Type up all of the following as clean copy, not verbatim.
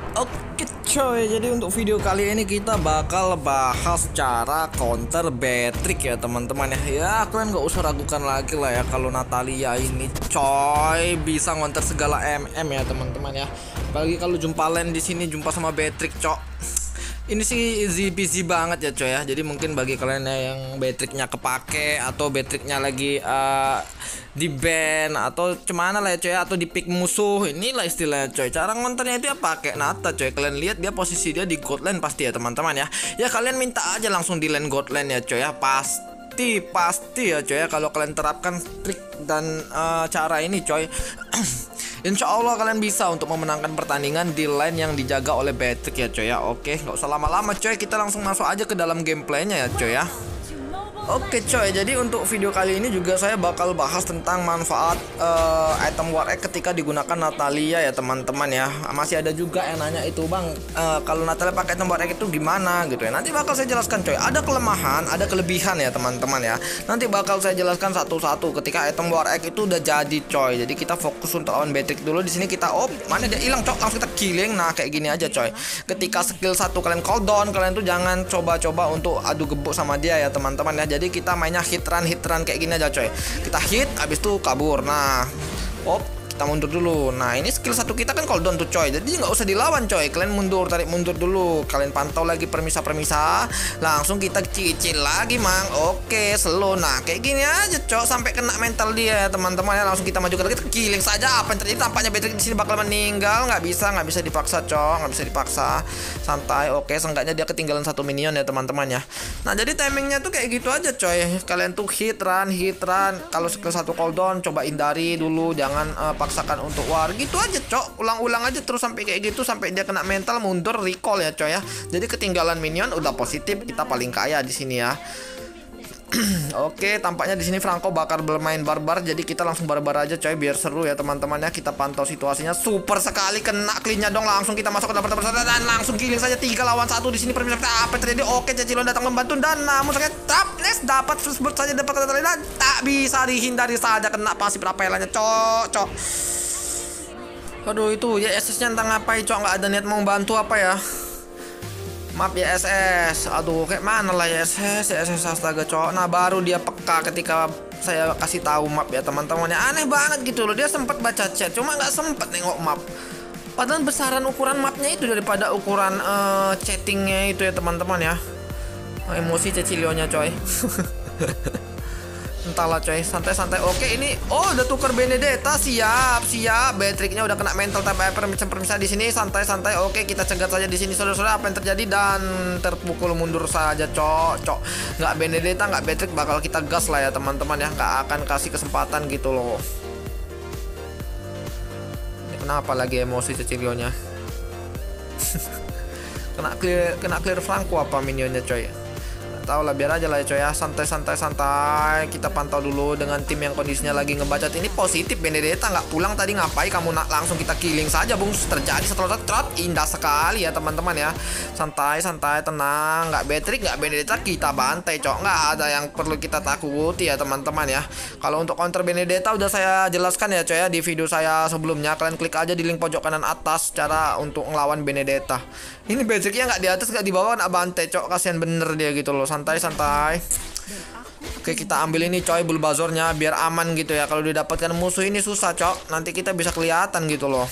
Oke coy, jadi untuk video kali ini kita bakal bahas cara counter Beatrix ya teman-teman ya. Ya kalian nggak usah ragukan lagi lah ya kalau Natalia ini coy bisa ngonter segala MM ya teman-teman ya. Apalagi kalau jumpa lane di sini jumpa sama Beatrix cok. Ini sih easy peasy banget ya coy ya. Jadi mungkin bagi kalian yang Beatrixnya kepake atau Beatrixnya lagi di ban atau cemana lah ya coy, atau di pick musuh, inilah istilahnya coy. Cara ngonternya itu ya pakai Nata coy. Kalian lihat dia posisi dia di god lane pasti ya teman-teman ya. Ya kalian minta aja langsung di lane god lane ya coy ya. Pasti ya coy ya kalau kalian terapkan trik dan cara ini coy. Insya Allah kalian bisa untuk memenangkan pertandingan di lane yang dijaga oleh Beatrix ya coy ya. Oke, nggak usah lama-lama coy, kita langsung masuk aja ke dalam gameplaynya ya coy ya. Oke coy, jadi untuk video kali ini juga saya bakal bahas tentang manfaat item War Egg ketika digunakan Natalia ya teman-teman ya. Masih ada juga yang nanya itu bang, kalau Natalia pakai item War Egg itu gimana gitu ya. Nanti bakal saya jelaskan coy, ada kelemahan, ada kelebihan ya teman-teman ya. Nanti bakal saya jelaskan satu-satu ketika item War Egg itu udah jadi coy. Jadi kita fokus untuk lawan Beatrix dulu. Di sini kita mana dia hilang cok, langsung kita killing. Nah kayak gini aja coy. Ketika skill 1 kalian cooldown, kalian tuh jangan coba-coba untuk adu gebuk sama dia ya teman-teman ya. Jadi kita mainnya hit run kayak gini aja coy. Kita hit habis itu kabur. Nah, kita mundur dulu. Nah, ini skill 1 kita kan cooldown tuh coy. Jadi nggak usah dilawan coy. Kalian mundur, tarik mundur dulu. Kalian pantau lagi permisa. Langsung kita cicil lagi mang. Oke, slow. Nah, kayak gini aja coy sampai kena mental dia ya teman-teman ya. Langsung kita maju lagi, kita killing saja. Apa yang terjadi? Tampaknya Beatrix di sini bakal meninggal. Nggak bisa dipaksa coy. Nggak bisa dipaksa. Santai. Oke, seenggaknya dia ketinggalan 1 minion ya teman-teman ya. Nah, jadi timingnya tuh kayak gitu aja coy. Kalian tuh hit run. Kalau skill 1 cooldown coba hindari dulu. Jangan paksakan untuk war gitu aja cok, ulang-ulang aja terus sampai kayak gitu, sampai dia kena mental, mundur, recall ya coy ya. Jadi ketinggalan minion udah positif, kita paling kaya di sini ya. Oke, tampaknya di sini Franco bakal bermain barbar, jadi kita langsung barbar aja coy biar seru ya teman-teman ya. Kita pantau situasinya, super sekali kena cleannya dong, langsung kita masuk ke dalam pertempuran dan langsung killing saja 3 lawan 1 di sini. Apa yang terjadi? Oke, Cecilon datang membantu dan namun sangat dapat first blood saja, dapat kata dan tak bisa dihindari saja kena pasif rapelannya cok. Aduh itu ya SS-nya entah ngapain cok, nggak ada niat mau bantu apa ya. Maaf ya SS. Aduh kayak mana lah ya SS astaga cok. Nah baru dia peka ketika saya kasih tahu map ya teman-teman ya. Aneh banget gitu loh, dia sempat baca chat cuma nggak sempet nengok map. Padahal besaran ukuran mapnya itu daripada ukuran chattingnya itu ya teman-teman ya. Emosi Cecilionya coy. Entahlah coy, santai-santai. Oke, ini udah tuker Benedetta, siap. Beatrixnya udah kena mental tapi permisa di sini, santai-santai. Oke, kita cegat saja di sini saudara-saudara. Apa yang terjadi? Dan terpukul mundur saja cok. Nggak Benedetta, nggak Beatrix, bakal kita gas lah ya teman-teman ya. Nggak akan kasih kesempatan gitu loh. Ini kenapa lagi emosi Cecilionya? kena clear Franco apa minionnya coy? Tahu lah, biar aja lah ya coy ya, santai. Kita pantau dulu dengan tim yang kondisinya lagi ngebacot. Ini positif Benedetta nggak pulang tadi, ngapain kamu langsung kita killing saja bung. Terjadi satu trot indah sekali ya teman-teman ya. Santai tenang, nggak Beatrix nggak Benedetta kita bantai cok, nggak ada yang perlu kita takuti ya teman-teman ya. Kalau untuk counter Benedetta udah saya jelaskan ya coy ya di video saya sebelumnya. Kalian klik aja di link pojok kanan atas cara untuk ngelawan Benedetta. Ini Beatrixnya nggak di atas nggak di bawah, nggak bantai cok, kasihan bener dia gitu loh. Santai. Oke, kita ambil ini coy Bulbazornya biar aman gitu ya. Kalau didapatkan musuh ini susah cok, nanti kita bisa kelihatan gitu loh.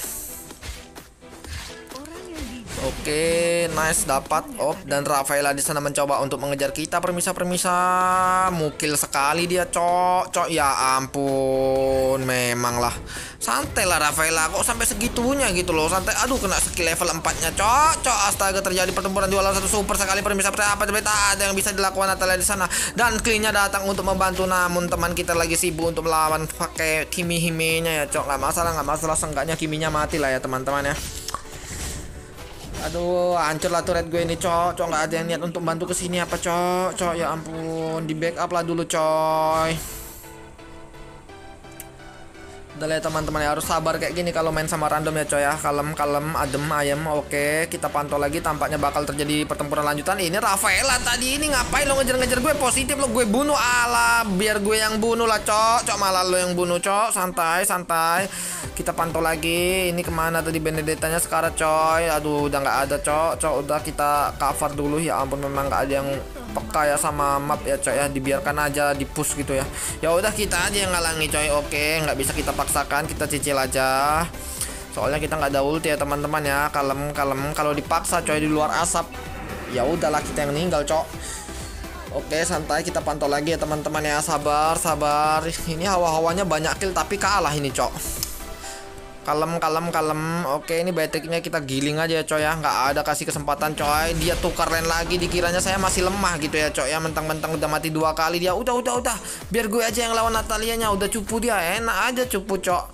Oke, nice dapat. Dan Rafaela di sana mencoba untuk mengejar kita. Permisa. Mukil sekali dia, cok. Ya ampun, memang lah. Santai lah Rafaela, kok sampai segitunya gitu loh. Santai. Aduh, kena skill level 4-nya, cok. Astaga, terjadi pertempuran dua lawan 1 super sekali. Permisa, apa ada yang bisa dilakukan Natalia di sana. Dan clean-nya datang untuk membantu, namun teman kita lagi sibuk untuk melawan pakai Kimi Hime-nya ya, cok. Nggak masalah, seenggaknya Kiminya mati lah ya teman-teman ya. Aduh, hancur lah turret gue ini cok. Nggak ada yang niat untuk bantu kesini apa cok. Ya ampun, di backup lah dulu coy. Udah lah ya teman-teman ya, harus sabar kayak gini kalau main sama random ya coy ya. Kalem, kalem, adem, ayem. Oke, kita pantau lagi, tampaknya bakal terjadi pertempuran lanjutan. Ini Rafaela tadi ini ngapain lo ngejar-ngejar gue? Positif lo, gue bunuh. Alah, biar gue yang bunuh lah cok. Cok malah lo yang bunuh cok. Santai, santai. Kita pantau lagi. Ini kemana tadi Benedettanya sekarang coy? Aduh, udah nggak ada cok. Cok udah kita cover dulu ya ampun, memang nggak ada yang peka ya sama map ya coy ya, dibiarkan aja di push gitu ya. Ya udah kita aja yang ngalangi coy. Oke, nggak bisa kita paksakan, kita cicil aja. Soalnya kita nggak ada ulti ya teman-teman ya. Kalem, kalem. Kalau dipaksa coy di luar asap, ya udahlah kita yang meninggal cok. Oke, santai, kita pantau lagi ya teman-teman ya. Sabar, sabar. Ini hawa-hawanya banyak kill tapi kalah ini cok. Kalem, kalem, kalem. Oke, ini Beatrix-nya kita giling aja ya coy ya. Nggak ada kasih kesempatan coy. Dia tukar lane lagi, dikiranya saya masih lemah gitu ya coy ya. Mentang-mentang udah mati 2 kali dia. Udah. Biar gue aja yang lawan Natalianya. Udah cupu dia. Enak aja cupu cok.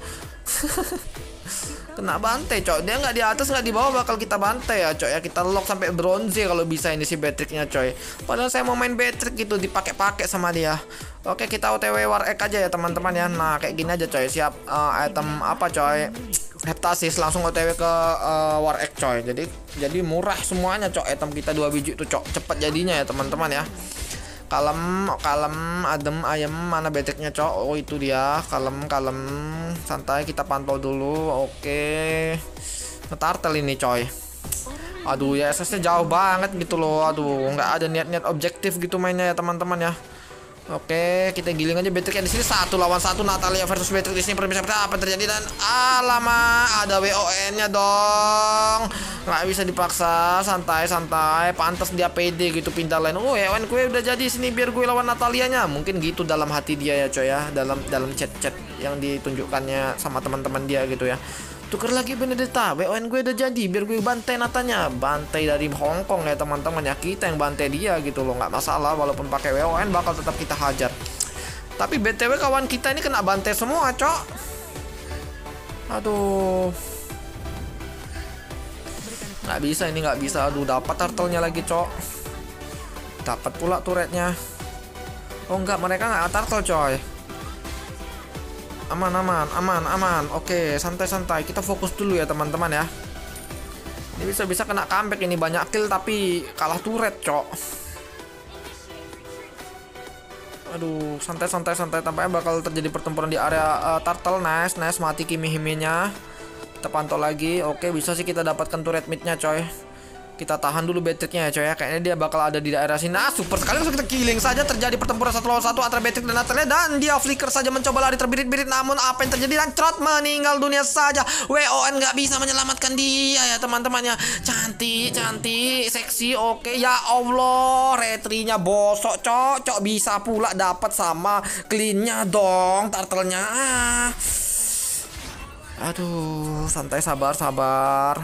Kena bantai cok. Dia nggak di atas nggak di bawah, bakal kita bantai ya cok ya. Kita lock sampai bronze kalau bisa ini si Beatrix-nya coy. Padahal saya mau main Beatrix gitu, dipakai-pakai sama dia. Oke, kita OTW War Egg aja ya teman-teman ya. Nah kayak gini aja coy. Siap item apa coy? Heptasis, langsung OTW ke War Egg coy. Jadi murah semuanya cok. Item kita 2 biji tuh cok. Cepat jadinya ya teman-teman ya. Kalem, kalem, adem, ayem. Mana Beatrix-nya cok? Oh itu dia. Kalem, kalem, santai, kita pantau dulu. Oke, ngetartel ini coy. Aduh ya, SS-nya jauh banget gitu loh. Aduh, nggak ada niat-niat objektif gitu mainnya ya teman-teman ya. Oke, kita giling aja Beatrix di sini 1 lawan 1. Natalia versus Beatrix di sini, permisi apa yang terjadi, dan alamak ada WON-nya dong. Nggak bisa dipaksa, santai, santai. Pantas dia pede gitu pindah lane. Oh, WON gue udah jadi sini biar gue lawan Natalianya. Mungkin gitu dalam hati dia ya coy ya, dalam chat-chat yang ditunjukkannya sama teman-teman dia gitu ya. Tuker lagi Benedetta, WON gue udah jadi biar gue bantai Natanya. Bantai dari Hongkong ya teman-teman ya. Kita yang bantai dia gitu loh, nggak masalah. Walaupun pakai WON bakal tetap kita hajar. Tapi BTW kawan kita ini kena bantai semua cok. Aduh, nggak bisa ini, nggak bisa. Aduh, dapat turtle-nya lagi cok. Dapat pula turretnya. Oh enggak, mereka nggak turtle coy. Aman, aman, aman, aman. Oke, santai-santai. Kita fokus dulu ya teman-teman ya. Ini bisa-bisa kena comeback ini, banyak kill tapi kalah turret cok. Aduh, santai-santai, santai. Tampaknya bakal terjadi pertempuran di area turtle. Nice, nice. Mati Kimi-Hime-nya. Kita pantau lagi. Oke, bisa sih kita dapatkan turret mid-nya coy. Kita tahan dulu Beatrix-nya ya coy ya. Kayaknya dia bakal ada di daerah sini. Nah, super sekali langsung kita killing saja. Terjadi pertempuran 1 lawan 1 antara Beatrix dan Natalia. Dan dia flicker saja mencoba lari terbirit-birit. Namun apa yang terjadi? Dan Trot meninggal dunia saja. WON nggak bisa menyelamatkan dia ya teman-temannya. Cantik, cantik, seksi. Oke, ya Allah. Retrinya bosok cok. Cok bisa pula dapat sama clean-nya dong. Turtle-nya. Aduh, santai, sabar, sabar.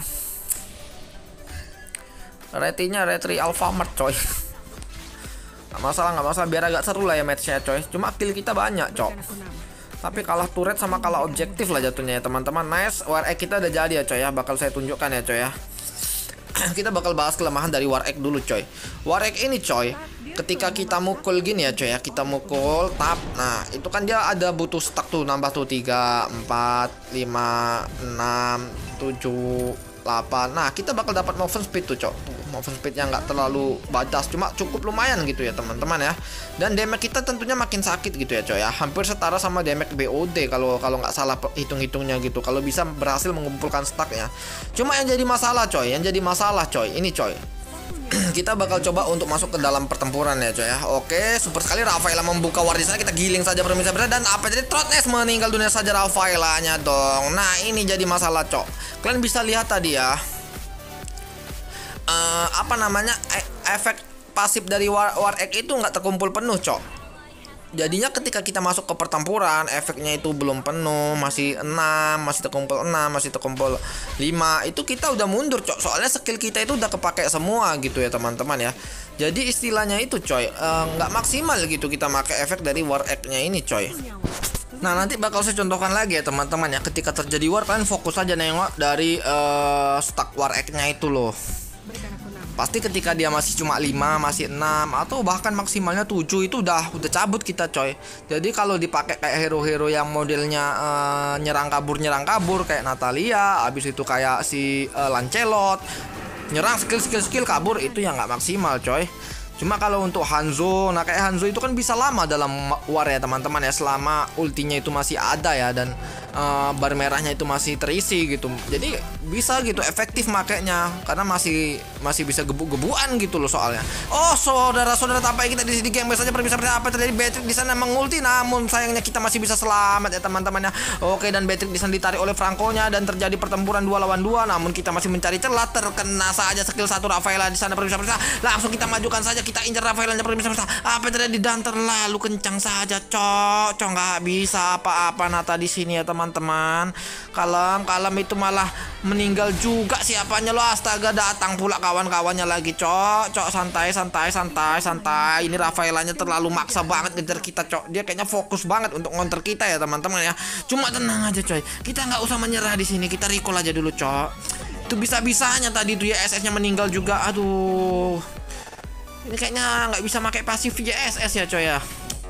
Retinya Retri Alfamart coy. Gak masalah, gak masalah. Biar agak seru lah ya matchnya coy. Cuma kill kita banyak cok. Tapi kalah turret sama kalah objektif lah jatuhnya ya teman-teman. Nice, War Egg kita udah jadi ya coy ya. Bakal saya tunjukkan ya coy ya. Kita bakal bahas kelemahan dari War Egg dulu coy. War Egg ini coy, ketika kita mukul gini ya coy ya, kita mukul tap. Nah itu kan dia ada butuh stack tuh, nambah tuh 3, 4, 5, 6, 7, 8. Nah kita bakal dapat motion speed tuh cok. Motion speednya nggak terlalu batas, cuma cukup lumayan gitu ya teman-teman ya. Dan damage kita tentunya makin sakit gitu ya coy ya. Hampir setara sama damage BOD kalau nggak salah hitung-hitungnya gitu. Kalau bisa berhasil mengumpulkan stack ya. Cuma yang jadi masalah coy, ini coy. Kita bakal coba untuk masuk ke dalam pertempuran ya coy ya. Oke, super sekali Rafaela membuka war di sana. Kita giling saja permisi dan apa jadi Trotnes meninggal dunia saja Rafaelanya dong. Nah ini jadi masalah cok. Kalian bisa lihat tadi ya, efek pasif dari war egg itu nggak terkumpul penuh cok. Jadinya ketika kita masuk ke pertempuran, efeknya itu belum penuh, masih 6, masih terkumpul 6, masih terkumpul 5. Itu kita udah mundur cok. Soalnya skill kita itu udah kepake semua gitu ya teman-teman ya. Jadi istilahnya itu coy, nggak maksimal gitu kita pakai efek dari war egg-nya ini coy. Nah nanti bakal saya contohkan lagi ya teman-teman ya. Ketika terjadi war, kalian fokus aja nengok dari stack war egg-nya itu loh. Pasti ketika dia masih cuma 5, masih 6 atau bahkan maksimalnya 7 itu udah cabut kita coy. Jadi kalau dipakai kayak hero-hero yang modelnya nyerang kabur kayak Natalia, habis itu kayak si Lancelot, nyerang skill kabur, itu yang nggak maksimal coy. Cuma kalau untuk Hanzo, nah kayak Hanzo itu kan bisa lama dalam war ya teman-teman ya, selama ultinya itu masih ada ya, dan bar merahnya itu masih terisi gitu. Jadi bisa gitu efektif makainya karena masih bisa gebuk-gebukan gitu loh soalnya. Oh saudara-saudara, tampaknya kita di sini game saja bisa apa terjadi. Beatrix di sana mengulti, namun sayangnya kita masih bisa selamat ya teman-teman ya. Oke, dan Beatrix di sana ditarik oleh Franco-nya dan terjadi pertempuran 2 lawan 2, namun kita masih mencari celah. Terkena saja skill 1 Rafaela di sana, permisa langsung kita majukan saja, kita incar Rafaelanya, permisa apa yang terjadi, dan terlalu kencang saja cok nggak bisa apa-apa Nata di sini ya teman-teman. Kalem itu malah meninggal juga siapanya lo, astaga, datang pula kawan-kawannya lagi cok santai. Ini Rafaelanya terlalu maksa banget ngejar kita cok, dia kayaknya fokus banget untuk ngonter kita ya teman-teman ya. Cuma tenang aja coy, kita nggak usah menyerah di sini, kita recall aja dulu cok. Itu bisa-bisanya tadi tuh ya SS-nya meninggal juga, aduh. Ini kayaknya nggak bisa pakai pasif YSS ya coy ya.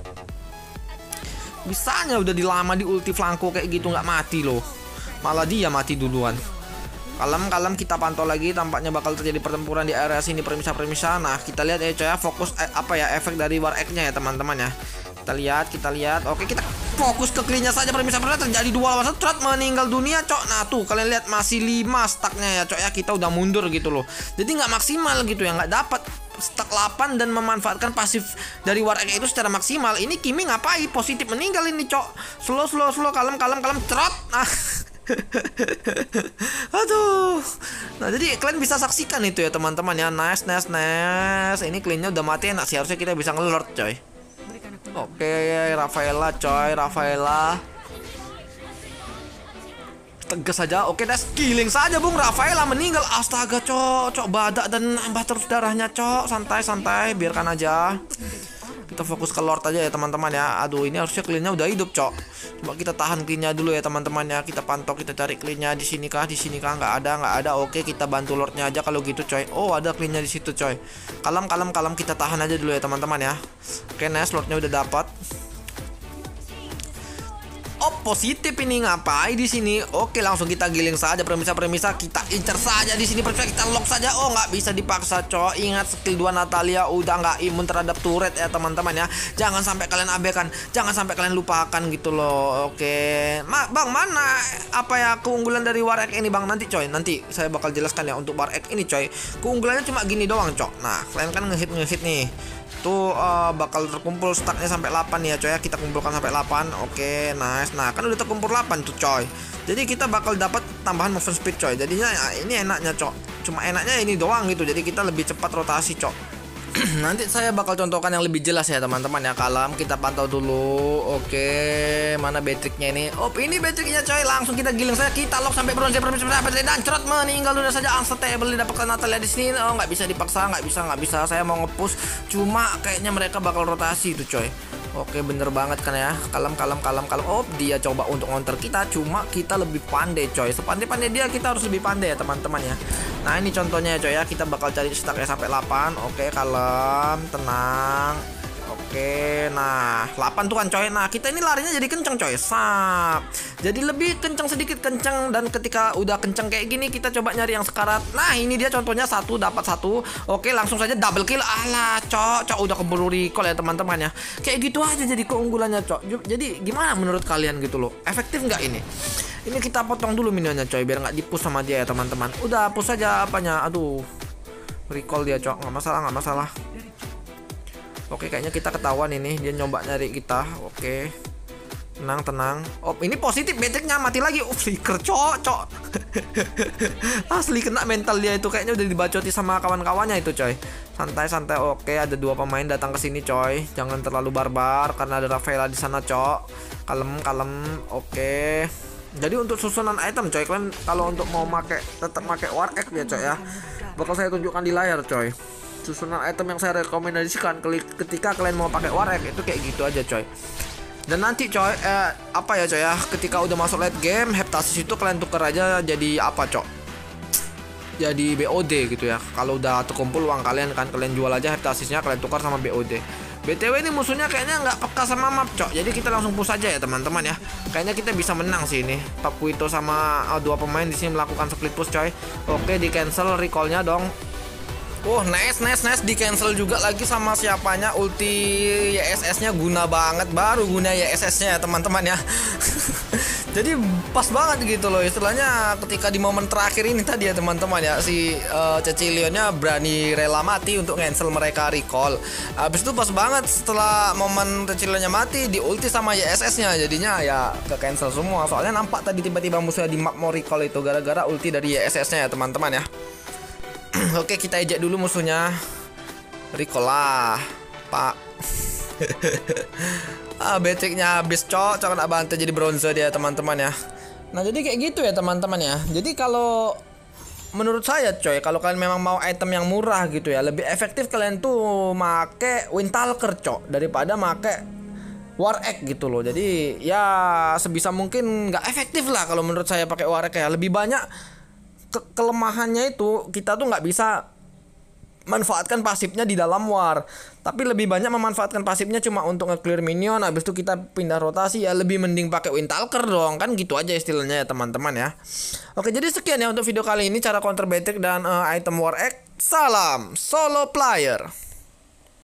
Bisanya udah dilama di ulti flanko kayak gitu nggak mati loh, malah dia mati duluan. Kalem kita pantau lagi, tampaknya bakal terjadi pertempuran di area sini permisa. Nah kita lihat ya coy ya, fokus efek dari war egg-nya ya teman-teman ya. Kita lihat. Oke, kita fokus ke clean-nya saja permisa. Terjadi 2 lawan 1, Trot meninggal dunia cok. Nah tuh kalian lihat masih 5 stacknya ya cok ya, kita udah mundur gitu loh. Jadi nggak maksimal gitu ya, nggak dapat stack 8 dan memanfaatkan pasif dari war egg itu secara maksimal. Ini Kimi ngapain positif meninggal ini cok. Slow kalem Trot. Nah aduh. Nah jadi kalian bisa saksikan itu ya teman-teman ya. Nice. Ini clean-nya udah mati, enak sih, harusnya kita bisa ngelord coy. Oke, Rafaela coy, tegas saja. Oke, das killing saja bung, Rafaela meninggal. Astaga cok badak dan nambah terus darahnya cok. Santai, biarkan aja. Kita fokus ke Lord aja ya teman-teman ya. Aduh, ini harusnya clean-nya udah hidup cok. Cuma kita tahan clean-nya dulu ya teman-teman ya. Kita pantau, kita cari clean-nya di sini kah? Nggak ada. Oke, kita bantu Lord-nya aja kalau gitu coy. Oh, ada clean-nya di situ coy. Kalem, kita tahan aja dulu ya teman-teman ya. Oke, nice, Lord-nya udah dapat. Oh, positif ini ngapain di sini? Oke, langsung kita giling saja premisa, kita incer saja di sini, kita lock saja. Oh, nggak bisa dipaksa, cok. Ingat skill 2 Natalia udah nggak imun terhadap turret ya teman-teman ya. Jangan sampai kalian abaikan, jangan sampai kalian lupakan gitu loh. Oke, Bang, mana keunggulan dari war egg ini Bang? Nanti coy, nanti saya bakal jelaskan ya untuk war egg ini coy. Keunggulannya cuma gini doang, cok. Nah, kalian kan ngehit nih. Tuh bakal terkumpul stacknya sampai 8 ya coy ya. Kita kumpulkan sampai 8. Oke, nice. Nah kan udah terkumpul 8 tuh coy. Jadi kita bakal dapat tambahan movement speed coy. Jadinya ini enaknya cok. Cuma enaknya ini doang gitu. Jadi kita lebih cepat rotasi cok. Nanti saya bakal contohkan yang lebih jelas ya teman-teman ya. Kalem, kita pantau dulu. Oke, mana Beatrix-nya ini? Oh, ini Beatrix-nya coy. Langsung kita giling saja, kita lock sampai bronze dan Trot meninggal udah saja. Unstable didapatkan Natalia di sini. Oh, nggak bisa dipaksa, nggak bisa. Saya mau nge-push, cuma kayaknya mereka bakal rotasi itu coy. Oke, bener banget kan ya. Kalem. Oh, dia coba untuk ngonter kita, cuma kita lebih pandai coy. Sepandai-pandai dia, kita harus lebih pandai ya teman-teman ya. Nah, ini contohnya ya coy ya. Kita bakal cari stacknya sampai 8. Oke, kalem, tenang. Oke, nah 8 tuh kan coy. Nah kita ini larinya jadi kenceng coy. Sap. Jadi lebih kenceng, sedikit kenceng. Dan ketika udah kenceng kayak gini, kita coba nyari yang sekarat. Nah ini dia contohnya, 1 dapat 1. Oke, langsung saja double kill. Alah cok udah keburu recall ya teman-teman ya. Kayak gitu aja jadi keunggulannya cok. Jadi gimana menurut kalian gitu loh? Efektif nggak ini? Ini kita potong dulu minionnya coy, biar nggak dipush sama dia ya teman-teman. Udah push aja apanya. Aduh, recall dia cok. Nggak masalah. Oke, kayaknya kita ketahuan ini, dia nyoba nyari kita. Oke, tenang. Oh, ini positif, Beatrix-nya mati lagi. Flicker cok. Asli kena mental dia itu, kayaknya udah dibacoti sama kawan-kawannya itu coy. Santai. Oke, ada 2 pemain datang ke sini coy. Jangan terlalu barbar karena ada Rafaela di sana cok. Kalem. Oke. Jadi untuk susunan item coy, kalian kalau untuk mau tetap pakai war egg ya coy ya, bakal saya tunjukkan di layar coy. Susunan item yang saya rekomendasikan ketika kalian mau pakai war egg itu kayak gitu aja coy. Dan nanti coy coy ya, ketika udah masuk late game, heptasis itu kalian tuker aja jadi apa cok? jadi BOD gitu ya. Kalau udah terkumpul uang kalian kan, kalian jual aja hertasisnya, kalian tukar sama BOD. BTW ini musuhnya kayaknya nggak peka sama map, cok. Jadi kita langsung push aja ya teman-teman ya. Kayaknya kita bisa menang sih ini. Top Quito sama dua pemain di sini melakukan split push, coy. Oke, di cancel recallnya dong. Oh, nice di cancel juga lagi sama siapanya. Ulti YSS-nya guna banget, baru guna YSS-nya ya teman-teman ya. Jadi pas banget gitu loh istilahnya ketika di momen terakhir ini tadi ya teman-teman ya, si Cecilionnya berani rela mati untuk cancel mereka recall. Habis itu pas banget setelah momen Cecilionnya mati di ulti sama YSS-nya, jadinya ya ke cancel semua. Soalnya nampak tadi tiba-tiba musuhnya di map mau recall itu gara-gara ulti dari YSS-nya ya teman-teman ya. Oke, kita ejek dulu musuhnya. Recall lah, Pak. Betriknya habis, cok nak bantu jadi bronze dia teman-teman ya. Nah, jadi kayak gitu ya teman-teman ya. Jadi kalau menurut saya, coy, kalau kalian memang mau item yang murah gitu ya, lebih efektif kalian tuh make Windtalker, cok, daripada make War Egg gitu loh. Jadi ya sebisa mungkin nggak efektif lah kalau menurut saya pakai War Egg ya. Lebih banyak kelemahannya itu kita tuh nggak bisa manfaatkan pasifnya di dalam war, tapi lebih banyak memanfaatkan pasifnya cuma untuk nge-clear minion. Habis itu kita pindah rotasi, ya lebih mending pakai Windtalker dong, kan gitu aja istilahnya ya teman-teman ya. Oke, jadi sekian ya untuk video kali ini cara counter Betrick dan item War Egg. Salam solo player.